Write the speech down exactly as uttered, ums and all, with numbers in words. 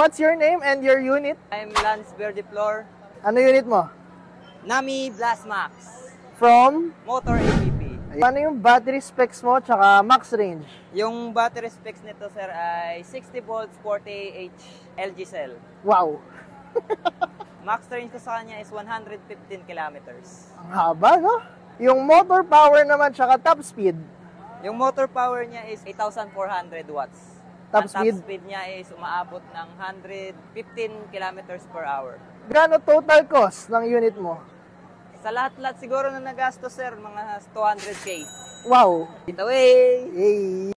What's your name and your unit? I'm Lance Verdiflor, Ano unit mo? Nami Blast Max, From? Motor A P P. Ano yung battery specs mo tsaka max range? Yung battery specs nito sir ay sixty volts, forty H L G cell. Wow! Max range ko sa kanya is one hundred fifteen kilometers. Ang haba, no? Yung motor power naman tsaka top speed. Yung motor power niya is eight thousand four hundred watts. Top Ang speed? top speed niya is umaabot ng one hundred fifteen kilometers per hour. Gano total cost ng unit mo? Sa lahat-lahat siguro na nagastos sir, mga two hundred K. Wow! Ito eh! Hey!